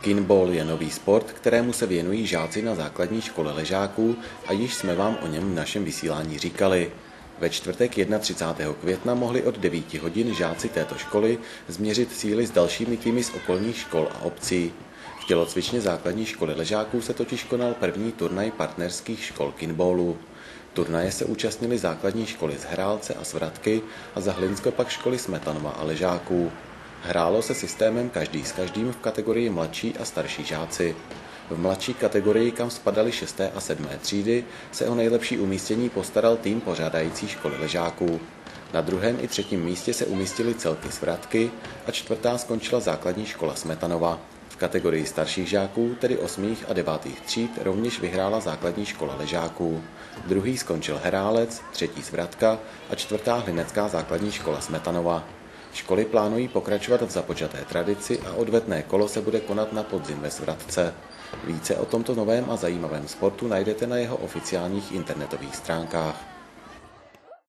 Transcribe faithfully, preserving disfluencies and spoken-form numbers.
Kinball je nový sport, kterému se věnují žáci na základní škole Ležáků a již jsme vám o něm v našem vysílání říkali. Ve čtvrtek třicátého prvního května mohli od devíti hodin žáci této školy změřit síly s dalšími týmy z okolních škol a obcí. V tělocvičně základní školy Ležáků se totiž konal první turnaj partnerských škol Kinballu. Turnaje se účastnily základní školy z Hrálce a Svratky a za Hlinsko pak školy Smetanova a Ležáků. Hrálo se systémem každý s každým v kategorii mladší a starší žáci. V mladší kategorii, kam spadaly šesté a sedmé třídy, se o nejlepší umístění postaral tým pořádající školy Ležáků. Na druhém i třetím místě se umístily celky Svratky a čtvrtá skončila základní škola Smetanova. V kategorii starších žáků, tedy osmých a devátých tříd, rovněž vyhrála základní škola Ležáků. Druhý skončil Herálec, třetí Svratka a čtvrtá Hlinecká základní škola Smetanova. Školy plánují pokračovat v započaté tradici a odvetné kolo se bude konat na podzim ve Svratce. Více o tomto novém a zajímavém sportu najdete na jeho oficiálních internetových stránkách.